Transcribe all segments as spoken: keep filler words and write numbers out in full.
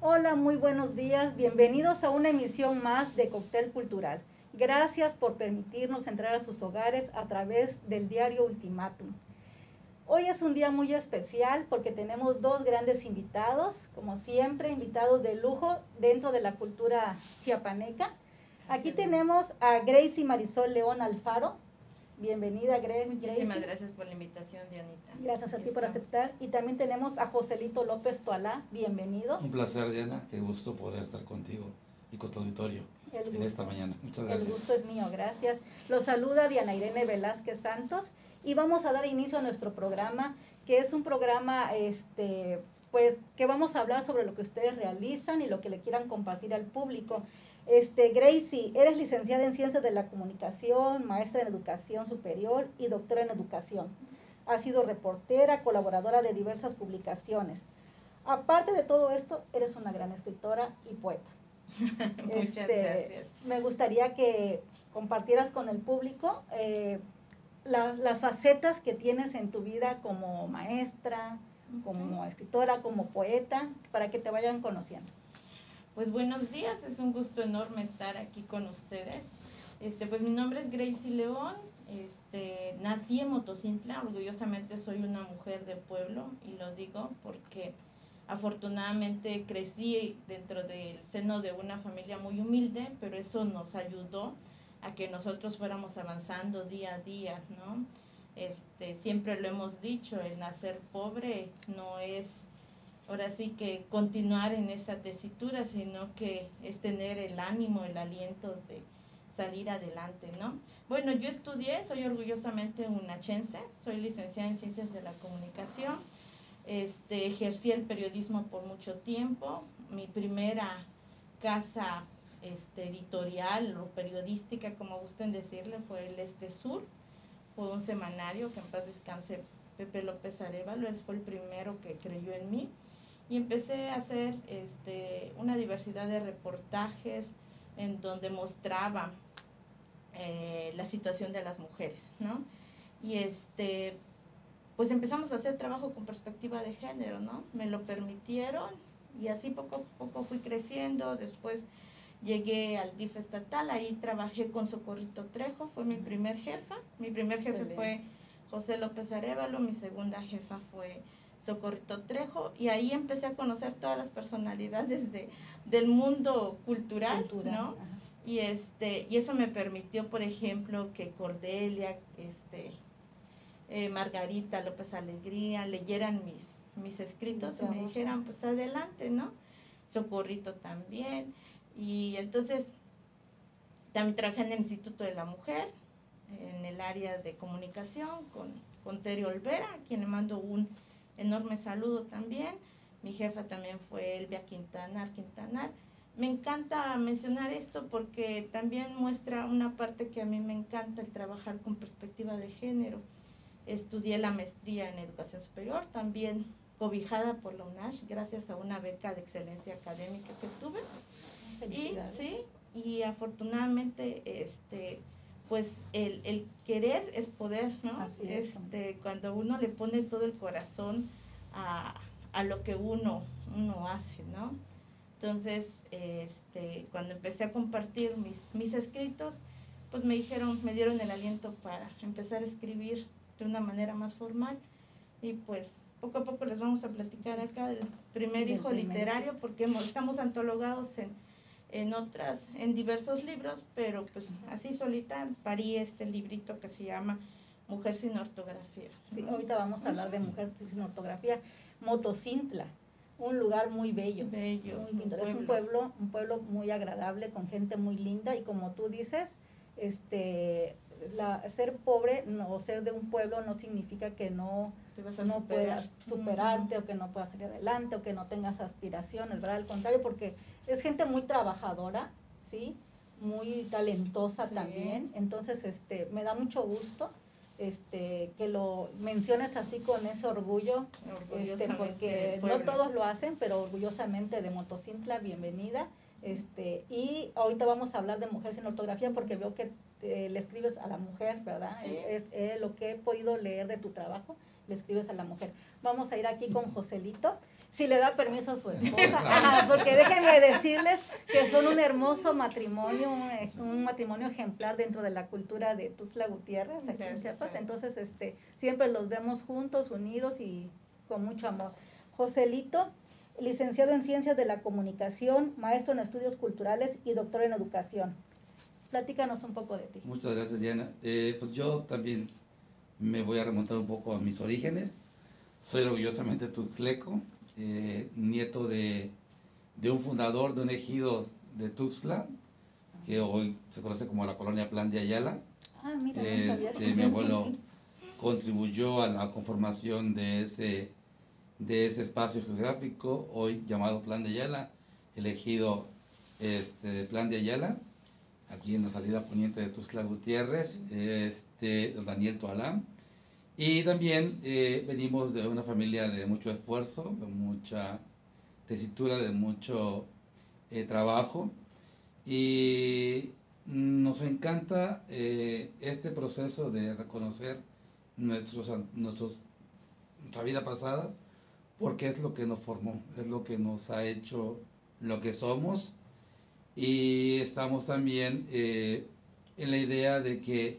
Hola, muy buenos días. Bienvenidos a una emisión más de Cóctel Cultural. Gracias por permitirnos entrar a sus hogares a través del diario Ultimátum. Hoy es un día muy especial porque tenemos dos grandes invitados, como siempre, invitados de lujo dentro de la cultura chiapaneca. Aquí tenemos a Gracie Marisol León Alfaro. Bienvenida, Gracie. Muchísimas gracias por la invitación, Dianita. Gracias a ti por aceptar. Y también tenemos a Joselito López Toalá. Bienvenido. Un placer, Diana. Qué gusto poder estar contigo y con tu auditorio en esta mañana. Muchas gracias. El gusto es mío, gracias. Los saluda Diana Irene Velázquez Santos y vamos a dar inicio a nuestro programa, que es un programa, este, pues, que vamos a hablar sobre lo que ustedes realizan y lo que le quieran compartir al público. Este, Gracie, eres licenciada en Ciencias de la Comunicación, maestra en Educación Superior y doctora en Educación. Has sido reportera, colaboradora de diversas publicaciones. Aparte de todo esto, eres una gran escritora y poeta. Muchas este, gracias. Me gustaría que compartieras con el público eh, la, las facetas que tienes en tu vida como maestra, como escritora, como poeta, para que te vayan conociendo. Pues buenos días, es un gusto enorme estar aquí con ustedes. Este, pues mi nombre es Gracie León, este, nací en Motocintla, orgullosamente soy una mujer de pueblo y lo digo porque afortunadamente crecí dentro del seno de una familia muy humilde, pero eso nos ayudó a que nosotros fuéramos avanzando día a día, ¿no? Este, siempre lo hemos dicho, el nacer pobre no es ahora sí que continuar en esa tesitura, sino que es tener el ánimo, el aliento de salir adelante, ¿no? Bueno, yo estudié, soy orgullosamente unachense, soy licenciada en Ciencias de la Comunicación, este, ejercí el periodismo por mucho tiempo, mi primera casa este, editorial o periodística, como gusten decirle, fue el Este Sur, fue un semanario que en paz descanse Pepe López Arévalo, él fue el primero que creyó en mí. Y empecé a hacer este, una diversidad de reportajes en donde mostraba eh, la situación de las mujeres, ¿no? Y este, pues empezamos a hacer trabajo con perspectiva de género, ¿no? Me lo permitieron y así poco a poco fui creciendo. Después llegué al D I F estatal, ahí trabajé con Socorrito Trejo, fue mi primer jefa. Mi primer jefe fue José López Arévalo, mi segunda jefa fue Socorrito Trejo, y ahí empecé a conocer todas las personalidades de, del mundo cultural, cultural, ¿no? Ajá. Y este, y eso me permitió, por ejemplo, que Cordelia, este, eh, Margarita López Alegría leyeran mis, mis escritos y me dijeran, pues adelante, ¿no? Socorrito también. Y entonces también trabajé en el Instituto de la Mujer, en el área de comunicación, con, con Terio Olvera, a quien le mando un enorme saludo también. Mi jefa también fue Elvia Quintanar Quintanar. Me encanta mencionar esto porque también muestra una parte que a mí me encanta, el trabajar con perspectiva de género. Estudié la maestría en Educación Superior, también cobijada por la UNASH, gracias a una beca de excelencia académica que tuve. Y, sí, y afortunadamente, este, pues el, el querer es poder, ¿no? Es, este, cuando uno le pone todo el corazón a, a lo que uno, uno hace, ¿no? Entonces, este, cuando empecé a compartir mis, mis escritos, pues me dijeron, me dieron el aliento para empezar a escribir de una manera más formal. Y pues poco a poco les vamos a platicar acá del primer hijo primer. literario, porque hemos, estamos antologados en en otras, en diversos libros, pero pues así solita parí este librito que se llama Mujer sin ortografía. Sí, ahorita vamos a hablar de Mujer sin ortografía. Motocintla, un lugar muy bello. Bello. Muy lindo. Es un pueblo, un pueblo muy agradable, con gente muy linda, y como tú dices, este, la, ser pobre no, o ser de un pueblo no significa que no, no puedas superarte, uh-huh. o que no puedas salir adelante, o que no tengas aspiraciones, ¿verdad? Al contrario, porque es gente muy trabajadora, ¿sí? Muy talentosa, sí. También. Entonces, este, me da mucho gusto este, que lo menciones así con ese orgullo, este, porque no todos lo hacen, pero orgullosamente de Motocintla, bienvenida. Este, y ahorita vamos a hablar de Mujer sin ortografía, porque veo que te, le escribes a la mujer, ¿verdad? Sí. Es, es, es lo que he podido leer de tu trabajo, le escribes a la mujer. Vamos a ir aquí con Joselito. Si le da permiso a su esposa. Ajá, porque déjenme decirles que son un hermoso matrimonio, un, un matrimonio ejemplar dentro de la cultura de Tuxtla Gutiérrez, aquí en Chiapas. Entonces, este, siempre los vemos juntos, unidos y con mucho amor. Joselito, licenciado en Ciencias de la Comunicación, maestro en Estudios Culturales y doctor en Educación. Platícanos un poco de ti. Muchas gracias, Diana. Eh, pues yo también me voy a remontar un poco a mis orígenes. Soy orgullosamente tuxtleco, eh, nieto de, de un fundador de un ejido de Tuxtla, que hoy se conoce como la colonia Plan de Ayala. Ah, mira, eh, no sabía. este, mi abuelo contribuyó a la conformación de ese, de ese espacio geográfico, hoy llamado Plan de Ayala, el ejido este, Plan de Ayala, aquí en la salida poniente de Tuxtla Gutiérrez, este, Daniel Toalán. Y también eh, venimos de una familia de mucho esfuerzo, de mucha tesitura, de mucho eh, trabajo. Y nos encanta eh, este proceso de reconocer nuestros, nuestros, nuestra vida pasada, porque es lo que nos formó, es lo que nos ha hecho lo que somos. Y estamos también eh, en la idea de que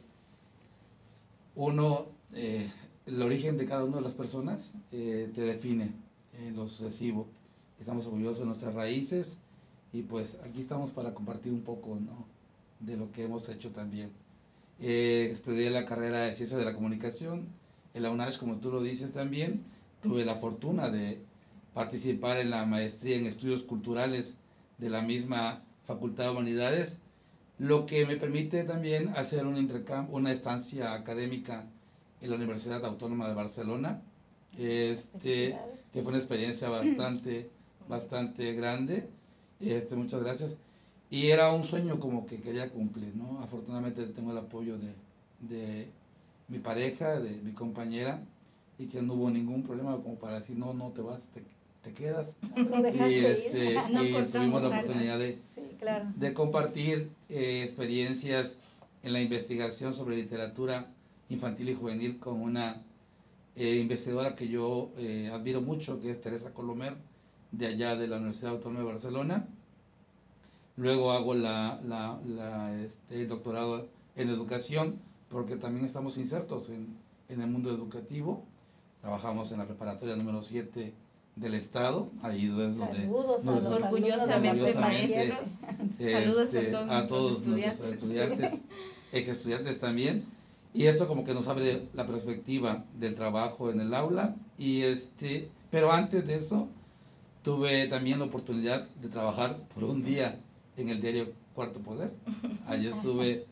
uno, eh, el origen de cada una de las personas eh, te define en lo sucesivo. Estamos orgullosos de nuestras raíces y pues aquí estamos para compartir un poco, ¿no?, de lo que hemos hecho también. Eh, estudié la carrera de Ciencias de la Comunicación en la UNACH, como tú lo dices también. Tuve la fortuna de participar en la maestría en Estudios Culturales de la misma Facultad de Humanidades, lo que me permite también hacer un intercambio, una estancia académica en la Universidad Autónoma de Barcelona, este, que fue una experiencia bastante, bastante grande. Este, muchas gracias. Y era un sueño como que quería cumplir, ¿no? Afortunadamente tengo el apoyo de, de mi pareja, de mi compañera, y que no hubo ningún problema como para decir, no, no te vas, te, te quedas. Y, este, no y tuvimos la oportunidad de, sí, claro, de compartir eh, experiencias en la investigación sobre literatura infantil y juvenil con una eh, investigadora que yo eh, admiro mucho, que es Teresa Colomer, de allá de la Universidad Autónoma de Barcelona. Luego hago la, la, la, este, el doctorado en educación, porque también estamos insertos en, en el mundo educativo. Trabajamos en la preparatoria número siete del Estado, ahí es donde saludos nos, a los orgullosamente maestros. Este, Saludos a todos, a todos estudiantes. nuestros estudiantes, ex estudiantes también. Y esto como que nos abre la perspectiva del trabajo en el aula. Y este, pero antes de eso, tuve también la oportunidad de trabajar por un día en el diario Cuarto Poder. Allí estuve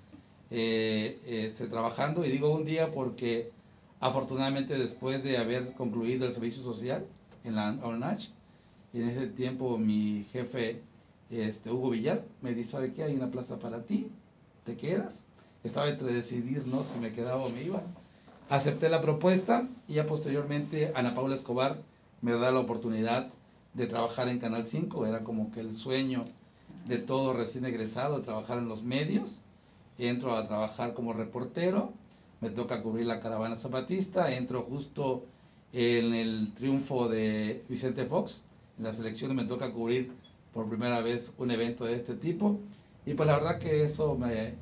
eh, este, trabajando, y digo un día porque afortunadamente después de haber concluido el servicio social en la UNACH, y en ese tiempo mi jefe, este, Hugo Villar, me dice, ¿sabe qué? Hay una plaza para ti, ¿te quedas? Estaba entre decidir, ¿no?, si me quedaba o me iba. Acepté la propuesta y ya posteriormente Ana Paula Escobar me da la oportunidad de trabajar en Canal cinco. Era como que el sueño de todo recién egresado, de trabajar en los medios. Entro a trabajar como reportero, me toca cubrir la caravana zapatista, entro justo en el triunfo de Vicente Fox, en las elecciones me toca cubrir por primera vez un evento de este tipo, y pues la verdad que eso me,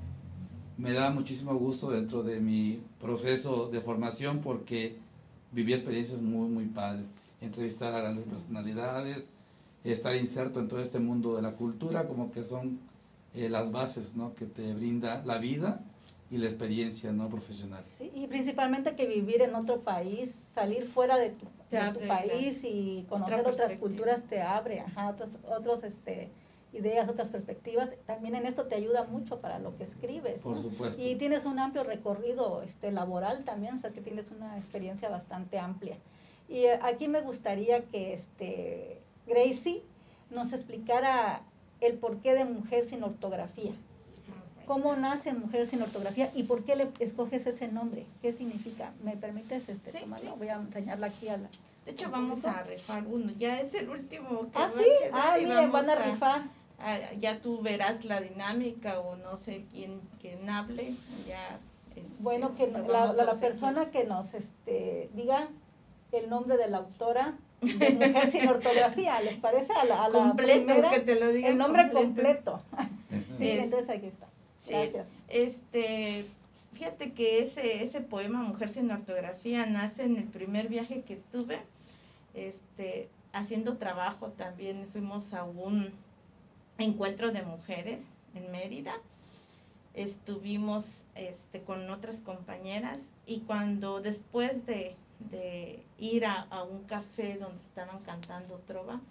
me da muchísimo gusto dentro de mi proceso de formación, porque viví experiencias muy, muy padres, entrevistar a grandes personalidades, estar inserto en todo este mundo de la cultura, como que son eh, las bases, ¿no?, que te brinda la vida y la experiencia, ¿no?, profesional. Sí, y principalmente que vivir en otro país, salir fuera de tu, de tu país y conocer otras culturas te abre, ajá, otros, otros este, ideas, otras perspectivas. También en esto te ayuda mucho para lo que escribes, Por ¿no? supuesto. Y tienes un amplio recorrido este, laboral también, o sea que tienes una experiencia bastante amplia. Y eh, aquí me gustaría que este, Gracie nos explicara el porqué de Mujer sin Ortografía. ¿Cómo nace Mujer sin Ortografía y por qué le escoges ese nombre? ¿Qué significa? ¿Me permites este, sí, tomarlo? sí. Voy a enseñarla aquí a la... De hecho, vamos a rifar uno. Ya es el último que Ah, va sí. a quedar, Ah, y miren, vamos van a rifar. a- ya tú verás la dinámica, o no sé quién, quién hable. Ya, este, Bueno, que lo la, vamos la, a la obsequiar. persona que nos este, diga el nombre de la autora de Mujer Sin Ortografía, ¿les parece? A la, a la completo, primera, que te lo diga el nombre completo. completo. Sí, Es, entonces aquí está. Gracias. Sí, este, fíjate que ese, ese poema, Mujer Sin Ortografía, nace en el primer viaje que tuve, este, haciendo trabajo también. Fuimos a un encuentro de mujeres en Mérida, estuvimos este, con otras compañeras, y cuando después de, de ir a, a un café donde estaban cantando trova,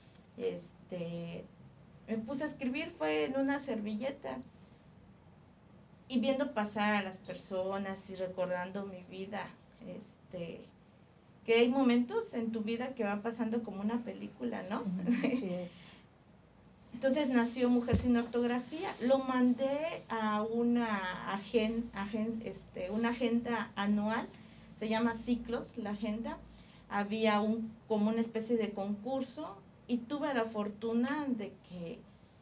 este, me puse a escribir, fue en una servilleta, y viendo pasar a las personas y recordando mi vida, este, que hay momentos en tu vida que van pasando como una película, ¿no? Sí, sí. Entonces nació Mujer Sin Ortografía. Lo mandé a una, agen, agen, este, una agenda anual, se llama Ciclos, la agenda. Había un, como una especie de concurso, y tuve la fortuna de que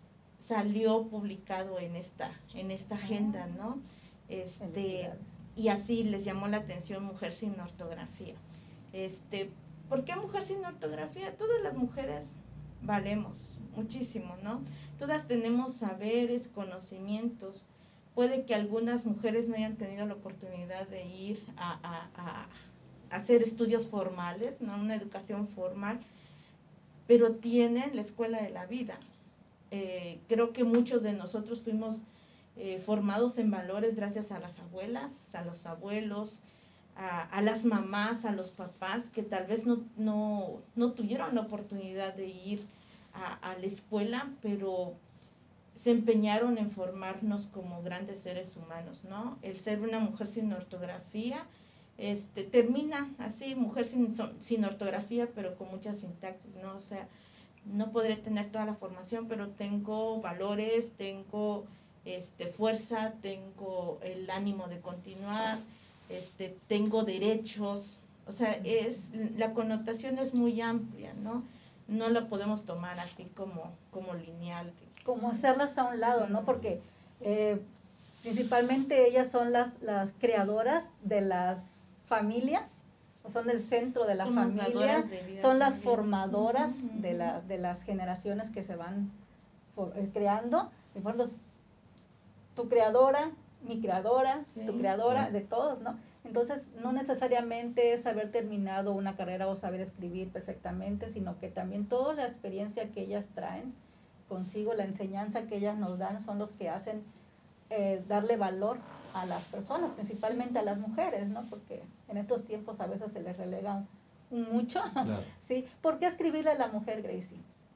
salió publicado en esta, en esta agenda, ¿no? Este, y así les llamó la atención Mujer Sin Ortografía. Este, ¿por qué Mujer Sin Ortografía? Todas las mujeres valemos muchísimo, ¿no? Todas tenemos saberes, conocimientos. Puede que algunas mujeres no hayan tenido la oportunidad de ir a, a, a, a hacer estudios formales, ¿no? Una educación formal, pero tienen la escuela de la vida. Eh, creo que muchos de nosotros fuimos eh, formados en valores gracias a las abuelas, a los abuelos, a, a las mamás, a los papás, que tal vez no, no, no tuvieron la oportunidad de ir a, a la escuela, pero se empeñaron en formarnos como grandes seres humanos, ¿no? El ser una mujer sin ortografía, este, termina así, mujer sin, sin ortografía, pero con mucha sintaxis, ¿no? O sea, no podré tener toda la formación, pero tengo valores, tengo este, fuerza, tengo el ánimo de continuar, este, tengo derechos. O sea, es, la connotación es muy amplia, ¿no? No la podemos tomar así como, como lineal. Como hacerlas a un lado, ¿no? Porque eh, principalmente ellas son las, las creadoras de las familias, son el centro de la Somos familia, de son las formadoras uh-huh. de, la, de las generaciones que se van for, eh, creando. Y por los, tu creadora, mi creadora, sí. tu creadora, de todos, ¿no? Entonces, no necesariamente es haber terminado una carrera o saber escribir perfectamente, sino que también toda la experiencia que ellas traen consigo, la enseñanza que ellas nos dan, son los que hacen eh, darle valor a las personas, principalmente a las mujeres, ¿no? Porque en estos tiempos a veces se les relega un mucho. Claro. ¿Sí? ¿Por qué escribirle a la mujer, Gracie?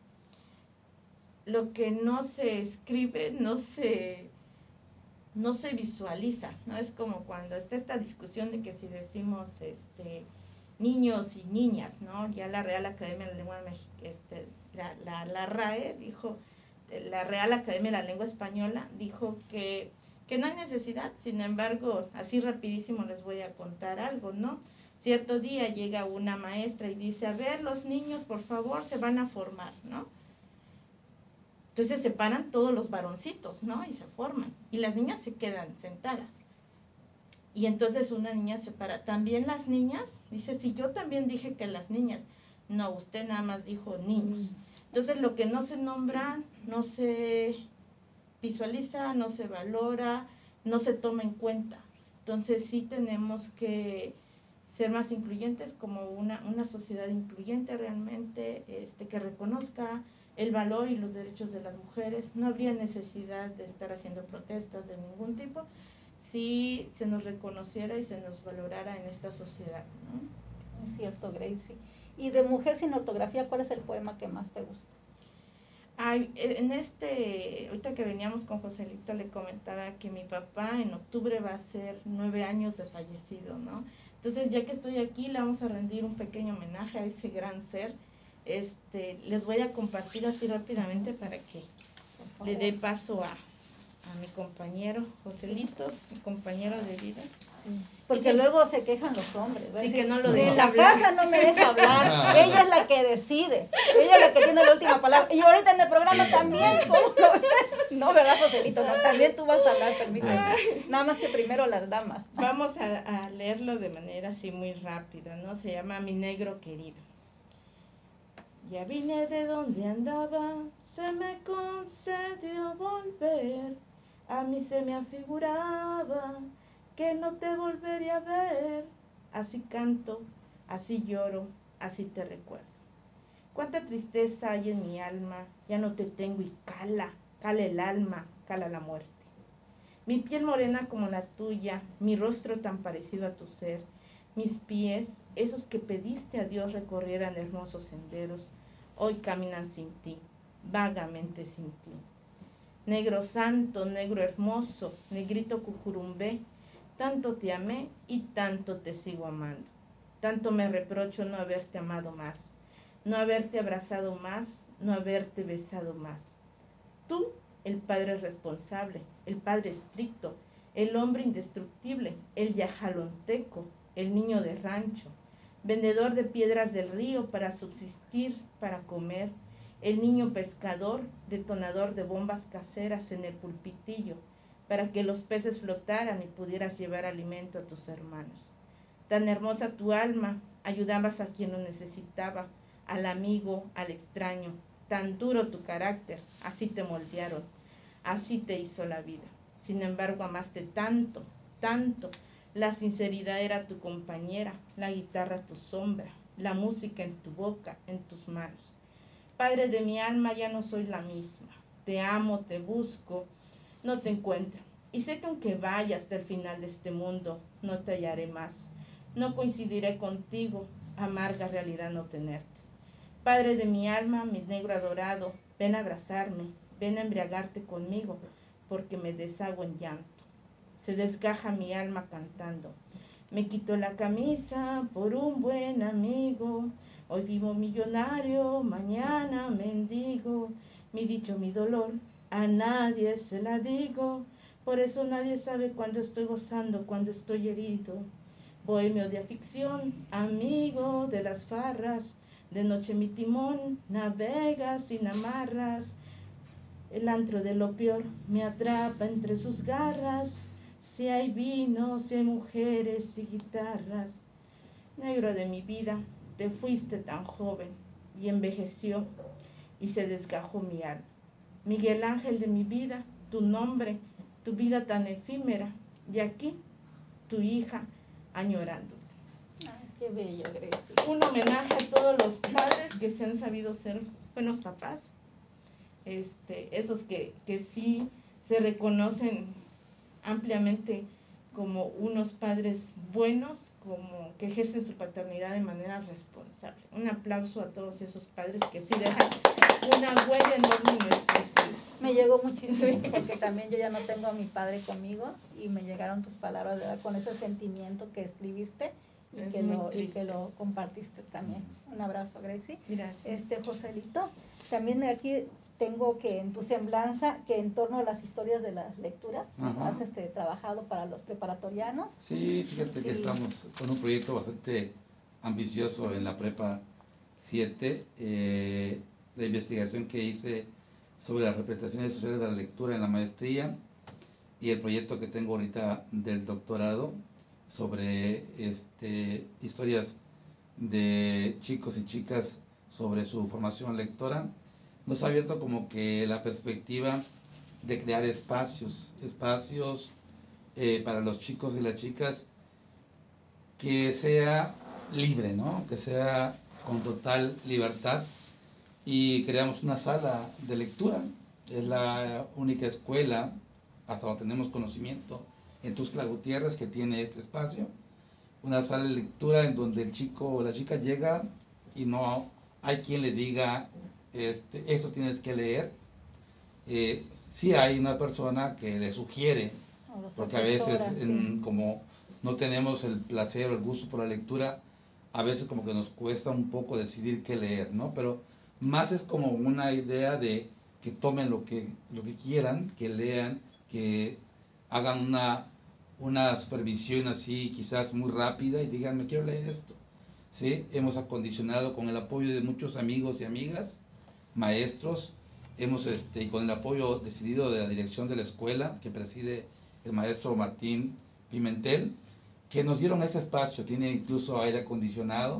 Lo que no se escribe, no se, no se visualiza, ¿no? Es como cuando está esta discusión de que si decimos este, niños y niñas, ¿no? Ya la Real Academia de la Lengua Mexicana, este, la, la, la RAE dijo, la Real Academia de la Lengua Española dijo que que no hay necesidad. Sin embargo, así rapidísimo les voy a contar algo, ¿no? Cierto día llega una maestra y dice, a ver, los niños, por favor, se van a formar, ¿no? Entonces se paran todos los varoncitos, ¿no? Y se forman. Y las niñas se quedan sentadas. Y entonces una niña se para. ¿También las niñas? Dice, sí, yo también dije que las niñas. No, usted nada más dijo niños. Entonces lo que no se nombra, no se visualiza, no se valora, no se toma en cuenta. Entonces sí tenemos que ser más incluyentes, como una, una sociedad incluyente realmente, este, que reconozca el valor y los derechos de las mujeres. No habría necesidad de estar haciendo protestas de ningún tipo si se nos reconociera y se nos valorara en esta sociedad, ¿no? Es cierto, Gracie. Y de Mujer Sin Ortografía, ¿cuál es el poema que más te gusta? Ay, en este, ahorita que veníamos con Joselito, le comentaba que mi papá en octubre va a ser nueve años de fallecido, ¿no? Entonces, ya que estoy aquí, le vamos a rendir un pequeño homenaje a ese gran ser. Este, les voy a compartir así rápidamente para que le dé paso a, a mi compañero Joselito, mi compañero de vida. Sí. Porque sí, luego se quejan los hombres. Sí, que no lo de la hablar. Casa no me deja hablar. Ella es la que decide. Ella es la que tiene la última palabra. Y ahorita en el programa también. ¿Cómo lo ves? No, ¿verdad, Joselito? No, también tú vas a hablar, permíteme. Nada más que primero las damas. Vamos a, a leerlo de manera así muy rápida, ¿no? Se llama Mi Negro Querido. Ya vine de donde andaba, se me concedió volver. A mí se me afiguraba que no te volvería a ver. Así canto, así lloro, así te recuerdo. Cuánta tristeza hay en mi alma, ya no te tengo y cala, cala el alma, cala la muerte. Mi piel morena como la tuya, mi rostro tan parecido a tu ser, mis pies, esos que pediste a Dios recorrieran hermosos senderos, hoy caminan sin ti, vagamente sin ti. Negro santo, negro hermoso, negrito cucurumbé, tanto te amé y tanto te sigo amando. Tanto me reprocho no haberte amado más, no haberte abrazado más, no haberte besado más. Tú, el padre responsable, el padre estricto, el hombre indestructible, el yajalonteco, el niño de rancho, vendedor de piedras del río para subsistir, para comer, el niño pescador, detonador de bombas caseras en el pulpitillo, para que los peces flotaran y pudieras llevar alimento a tus hermanos. Tan hermosa tu alma, ayudabas a quien lo necesitaba, al amigo, al extraño. Tan duro tu carácter, así te moldearon, así te hizo la vida. Sin embargo, amaste tanto, tanto. La sinceridad era tu compañera, la guitarra tu sombra, la música en tu boca, en tus manos. Padre de mi alma, ya no soy la misma. Te amo, te busco, no te encuentro. Y sé que aunque vaya hasta el final de este mundo, no te hallaré más. No coincidiré contigo, amarga realidad no tenerte. Padre de mi alma, mi negro adorado, ven a abrazarme, ven a embriagarte conmigo, porque me deshago en llanto. Se desgaja mi alma cantando. Me quito la camisa por un buen amigo. Hoy vivo millonario, mañana mendigo. Mi dicho, mi dolor, a nadie se la digo. Por eso nadie sabe cuándo estoy gozando, cuándo estoy herido. Bohemio de afición, amigo de las farras. De noche mi timón navega sin amarras. El antro de lo peor me atrapa entre sus garras. Si hay vino, si hay mujeres y guitarras. Negro de mi vida, te fuiste tan joven y envejeció y se desgajó mi alma. Miguel Ángel de mi vida, tu nombre, tu vida tan efímera, y aquí tu hija añorándote. Ay, qué bello, Gracie. Un homenaje a todos los padres que se han sabido ser buenos papás, este, esos que, que sí se reconocen ampliamente como unos padres buenos, como que ejercen su paternidad de manera responsable. Un aplauso a todos esos padres que sí dejan una huella enorme en nuestras vidas. Me llegó muchísimo, porque también yo ya no tengo a mi padre conmigo y me llegaron tus palabras, ¿verdad? Con ese sentimiento que escribiste y, que lo, y que lo compartiste también. Un abrazo, Gracie. Gracias. Este, Joselito, también aquí tengo que en tu semblanza, que en torno a las historias de las lecturas, Ajá. has este, trabajado para los preparatorianos. Sí, fíjate que sí. Estamos con un proyecto bastante ambicioso en la Prepa siete, eh, la investigación que hice sobre las representaciones sociales de la lectura en la maestría y el proyecto que tengo ahorita del doctorado sobre este, historias de chicos y chicas sobre su formación lectora. Nos ha abierto como que la perspectiva de crear espacios, espacios eh, para los chicos y las chicas que sea libre, ¿no? Que sea con total libertad, y creamos una sala de lectura. Es la única escuela, hasta donde tenemos conocimiento, en Tuxtla Gutiérrez, que tiene este espacio. Una sala de lectura en donde el chico o la chica llega y no hay quien le diga, este, eso tienes que leer. Eh, sí hay una persona que le sugiere, porque a veces en, como no tenemos el placer o el gusto por la lectura, a veces como que nos cuesta un poco decidir qué leer, ¿no? Pero más es como una idea de que tomen lo que, lo que quieran, que lean, que hagan una, una supervisión así quizás muy rápida y digan, me quiero leer esto. ¿Sí? Hemos acondicionado con el apoyo de muchos amigos y amigas, maestros, hemos este, y con el apoyo decidido de la dirección de la escuela que preside el maestro Martín Pimentel, que nos dieron ese espacio. Tiene incluso aire acondicionado,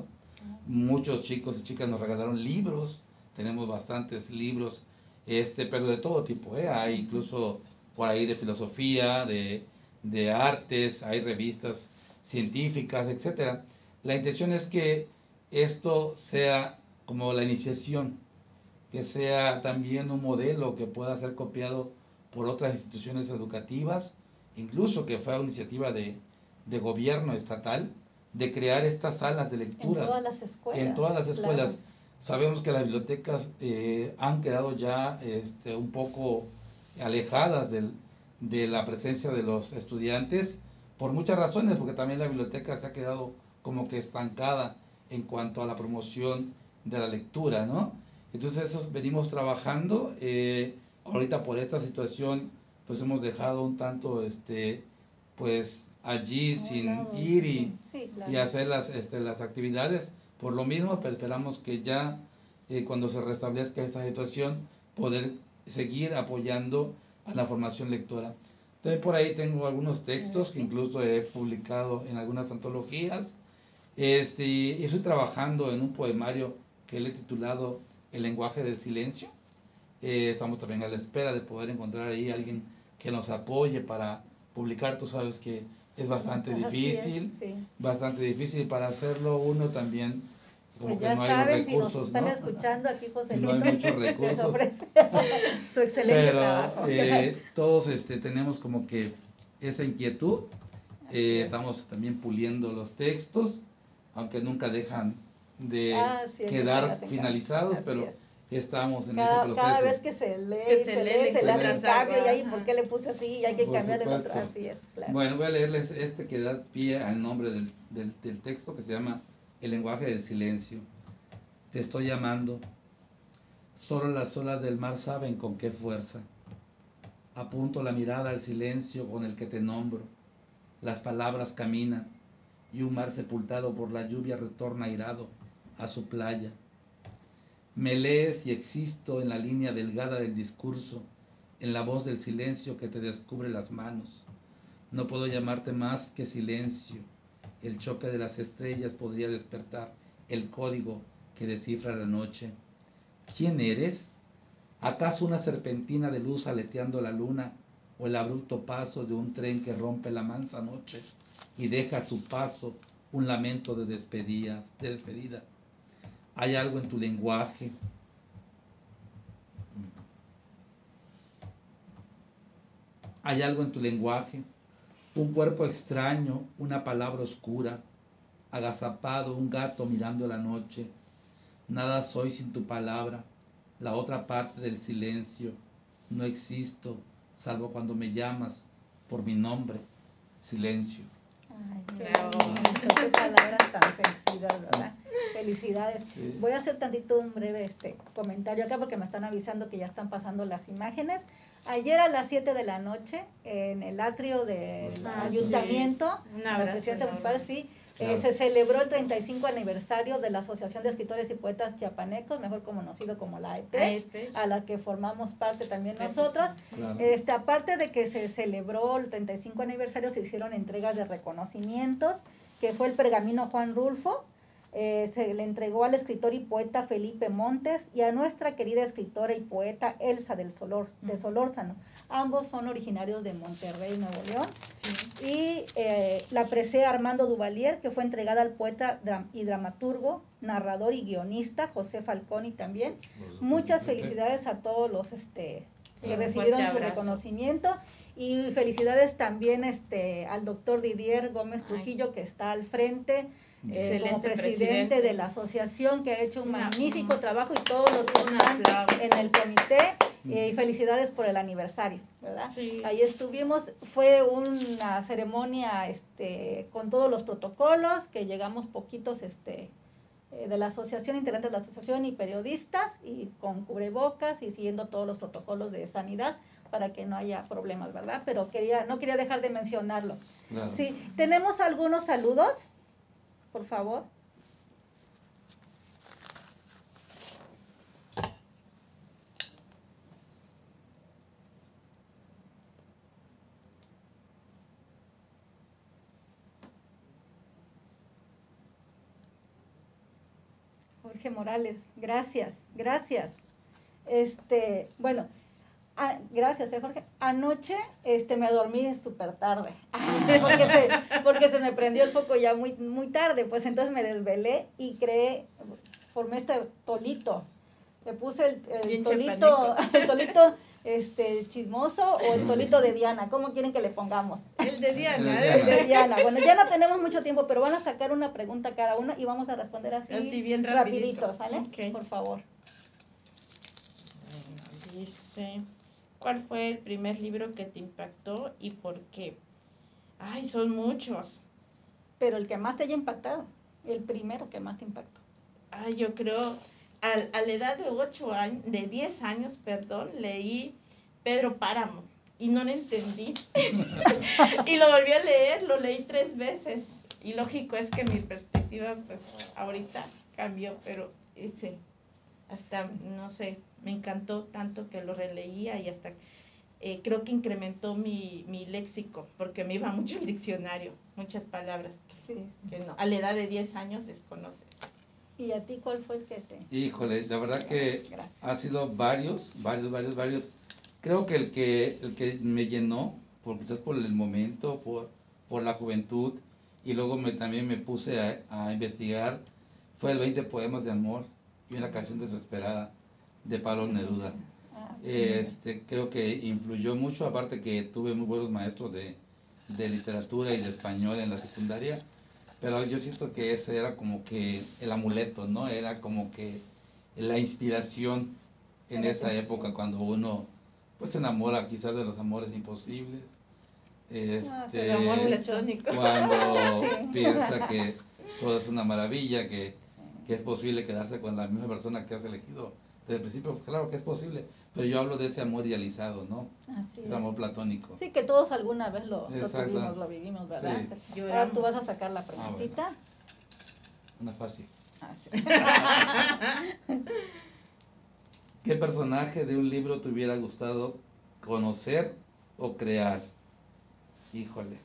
Muchos chicos y chicas nos regalaron libros, tenemos bastantes libros, este, pero de todo tipo, ¿eh? Hay incluso por ahí de filosofía, de, de artes, hay revistas científicas, etcétera. La intención es que esto sea como la iniciación, que sea también un modelo que pueda ser copiado por otras instituciones educativas, incluso que fue una iniciativa de, de gobierno estatal, de crear estas salas de lecturas. En todas las escuelas. En todas las escuelas. Claro. Sabemos que las bibliotecas eh, han quedado ya este, un poco alejadas del, de la presencia de los estudiantes por muchas razones, porque también la biblioteca se ha quedado como que estancada en cuanto a la promoción de la lectura, ¿no? Entonces eso venimos trabajando, eh, ahorita por esta situación pues hemos dejado un tanto este pues allí No, sin claro, ir y, sí, sí, claro. y hacer las, este, las actividades por lo mismo, pero esperamos que ya eh, cuando se restablezca esta situación poder seguir apoyando a la formación lectora. También por ahí tengo algunos textos que incluso he publicado en algunas antologías. Este, y estoy trabajando en un poemario que le he titulado El lenguaje del silencio. Eh, estamos también a la espera de poder encontrar ahí a alguien que nos apoye para publicar. Tú sabes que es bastante difícil, es, sí. bastante difícil para hacerlo uno también, como Pues que ya no hay saben, los recursos, si nos están ¿no? escuchando aquí, Joselito, No hay muchos les recursos. ofrece su excelente Pero trabajo. eh, todos este, tenemos como que esa inquietud. Eh, es. estamos también puliendo los textos, aunque nunca dejan de Ah, sí, es quedar que finalizados, así pero es. estamos en Cada, ese proceso. cada vez que se lee, Que se, se lee, lee, se le hace un encuentras cambio algo, y ahí, ajá. ¿por qué le puse así? Y hay que Por cambiarle el otro. supuesto. Así es, claro. Bueno, voy a leerles este que da pie al nombre del, del, del texto, que se llama El lenguaje del silencio. Te estoy llamando. Solo las olas del mar saben con qué fuerza. Apunto la mirada al silencio con el que te nombro. Las palabras caminan y un mar sepultado por la lluvia retorna airado a su playa. Me lees y existo en la línea delgada del discurso, en la voz del silencio que te descubre las manos. No puedo llamarte más que silencio. El choque de las estrellas podría despertar el código que descifra la noche. ¿Quién eres? ¿Acaso una serpentina de luz aleteando la luna o el abrupto paso de un tren que rompe la mansa noche y deja a su paso un lamento de despedida, de despedida? Hay algo en tu lenguaje. Hay algo en tu lenguaje. Un cuerpo extraño, una palabra oscura, agazapado, un gato mirando la noche. Nada soy sin tu palabra, la otra parte del silencio. No existo, salvo cuando me llamas por mi nombre. Silencio. Ay, qué Bravo. bonito, qué palabras tan sentidas, ¿verdad? Felicidades. Sí. Voy a hacer tantito un breve este comentario acá porque me están avisando que ya están pasando las imágenes. Ayer a las siete de la noche, en el atrio del Ah, ayuntamiento, sí. Un en la abrazo presidencia enorme. municipal, sí, Claro. eh, se celebró el treinta y cinco aniversario de la Asociación de Escritores y Poetas Chiapanecos, mejor conocido como la A E P E C, A E P E C. a la que formamos parte también Gracias. nosotros. Claro. Este, aparte de que se celebró el treinta y cinco aniversario, se hicieron entregas de reconocimientos, que fue el pergamino Juan Rulfo, eh, se le entregó al escritor y poeta Felipe Montes y a nuestra querida escritora y poeta Elsa del Solor, de Solórzano. Ambos son originarios de Monterrey, Nuevo León. Sí. Y eh, la presea Armando Duvalier, que fue entregada al poeta dram y dramaturgo, narrador y guionista José Falconi también. Muchas felicidades a todos los este, Sí, que un recibieron fuerte su abrazo. reconocimiento. Y felicidades también este, al doctor Didier Gómez Trujillo, que está al frente eh, como Excelente presidente, presidente. de la asociación, que ha hecho un Una- magnífico un- trabajo, y todos los que un están aplauso. en el comité. Eh, y felicidades por el aniversario, ¿verdad? Sí. Ahí estuvimos, fue una ceremonia este, con todos los protocolos, que llegamos poquitos este, eh, de la asociación, integrantes de la asociación y periodistas, y con cubrebocas y siguiendo todos los protocolos de sanidad para que no haya problemas, ¿verdad? Pero quería, no quería dejar de mencionarlo. Claro. Sí, tenemos algunos saludos, por favor. Jorge Morales. Gracias, gracias. Este, bueno, a, gracias, eh, Jorge. Anoche este, me dormí súper tarde, porque se, porque se me prendió el foco ya muy, muy tarde, pues entonces me desvelé y creé, formé este tolito. Le puse el, el tolito, el tolito este, chismoso o el tolito de Diana. ¿Cómo quieren que le pongamos? El de Diana. El de Diana. Bueno, ya no tenemos mucho tiempo, pero van a sacar una pregunta cada uno y vamos a responder así, así bien rapidito, rapidito, ¿sale? Okay. Por favor. Bueno, dice, ¿cuál fue el primer libro que te impactó y por qué? Ay, son muchos. Pero el que más te haya impactado, el primero que más te impactó. Ay, yo creo... A, a la edad de ocho años, de diez años, perdón, leí Pedro Páramo y no lo entendí. Y lo volví a leer, lo leí tres veces. Y lógico es que mi perspectiva, pues, ahorita cambió, pero ese, hasta, no sé, me encantó tanto que lo releía y hasta, eh, creo que incrementó mi, mi léxico, porque me iba mucho el diccionario, muchas palabras que, sí. que no, a la edad de diez años desconoces. ¿Y a ti cuál fue el que te...? Híjole, la verdad que han sido varios, varios, varios, varios. Creo que el que, el que me llenó, por, quizás por el momento, por, por la juventud, y luego me, también me puse a, a investigar, fue el veinte poemas de amor y una canción desesperada de Pablo Neruda. Ah, sí. este, creo que influyó mucho, aparte que tuve muy buenos maestros de, de literatura y de español en la secundaria. Pero yo siento que ese era como que el amuleto, ¿no? Era como que la inspiración en esa época cuando uno pues se enamora quizás de los amores imposibles. Este, no, el amor platónico. Cuando sí. piensa que todo es una maravilla, que, que es posible quedarse con la misma persona que has elegido desde el principio. Claro que es posible, pero yo hablo de ese amor idealizado, ¿no? Así ese es. Amor platónico. Sí, que todos alguna vez lo, lo tuvimos, lo vivimos, ¿verdad? Sí. Ahora tú vas a sacar la preguntita. Ah, bueno. Una fácil. Ah, sí. ¿Qué personaje de un libro te hubiera gustado conocer o crear? Híjole.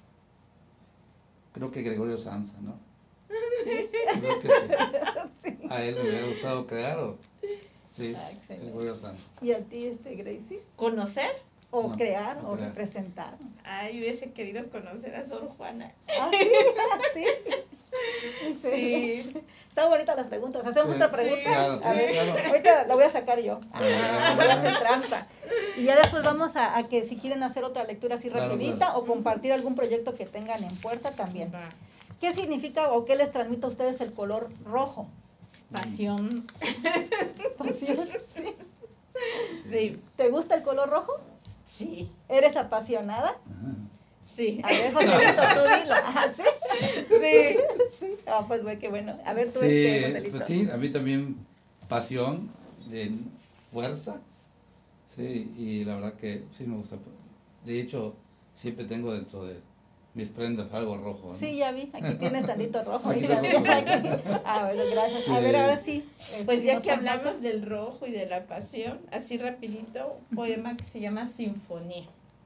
Creo que Gregorio Samsa, ¿no? Sí. Creo que sí. Sí. A él me hubiera gustado crear o... Sí, ah, Gregorio Samsa. ¿Y a ti, este, Gracie? ¿Conocer? O no, crear, no o crear. representar. Ay, hubiese querido conocer a Sor Juana. ¿Ah, sí? ¿Sí? Sí. Está bonita las preguntas. ¿Hacemos sí, otra pregunta? Sí, claro, a sí, ver, claro. Ahorita la voy a sacar yo. Ah, voy a hacer trampa. Y ya después vamos a, a que si quieren hacer otra lectura así claro, rapidita claro. o compartir algún proyecto que tengan en puerta también. ¿Qué significa o qué les transmite a ustedes el color rojo? Pasión. Pasión, sí. Sí. ¿Te gusta el color rojo? Sí. ¿Eres apasionada? Ajá. Sí. A ver, Joselito, tú dilo. ¿Ah, sí? Sí. Sí. Ah, pues bueno, qué bueno. A ver, tú sí, este, Joselito. Pues sí, a mí también pasión, de fuerza. Sí, y la verdad que sí me gusta. De hecho, siempre tengo dentro de mis prendas algo rojo, ¿no? Sí, ya vi. Aquí tienes tantito rojo. Aquí Mira, tengo mira, aquí. Ah, bueno, gracias. Sí. A ver, ahora sí. Pues ya que hablamos del rojo y de la pasión, así rapidito, un poema que se llama Sinfonía.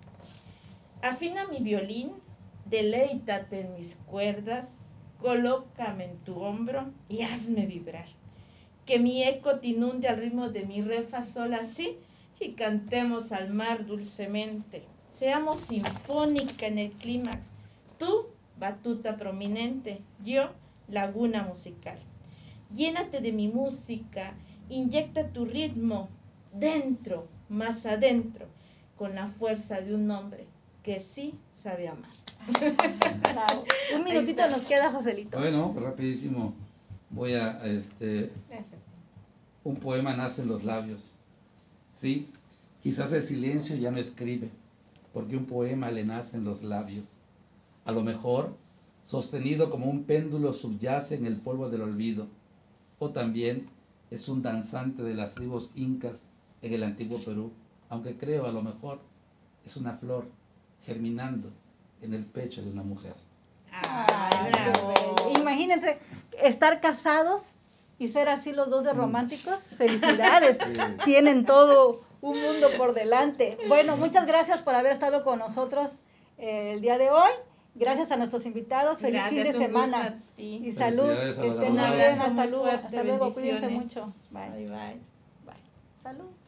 Afina mi violín, deleítate en mis cuerdas, colócame en tu hombro y hazme vibrar. Que mi eco te inunde al ritmo de mi re fa sol así y cantemos al mar dulcemente. Seamos sinfónica en el clímax. Tú, batuta prominente, yo, laguna musical. Llénate de mi música, inyecta tu ritmo dentro, más adentro, con la fuerza de un hombre que sí sabe amar. Claro. Un minutito nos queda, Joselito. Bueno, pues rapidísimo. Voy a, este, un poema nace en los labios. Sí, quizás el silencio ya no escribe, porque un poema le nace en los labios. A lo mejor, sostenido como un péndulo subyace en el polvo del olvido, o también es un danzante de las tribus incas en el antiguo Perú, aunque creo a lo mejor es una flor germinando en el pecho de una mujer. Ay, bravo. Imagínense estar casados y ser así los dos de románticos. Felicidades, sí. Tienen todo un mundo por delante. Bueno, muchas gracias por haber estado con nosotros eh, el día de hoy Gracias a nuestros invitados, feliz Gracias, fin de un semana. gusto a ti. Y salud, que Felicidades a la estén muy graduada. bien, hasta Muy luego, fuerte, hasta luego, cuídense bendiciones. mucho. Bye. Bye, bye. Bye. Salud.